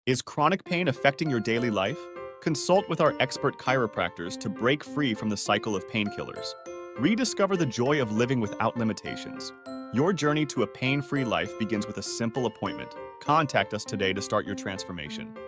Is chronic pain affecting your daily life? Consult with our expert chiropractors to break free from the cycle of painkillers. Rediscover the joy of living without limitations. Your journey to a pain-free life begins with a simple appointment. Contact us today to start your transformation.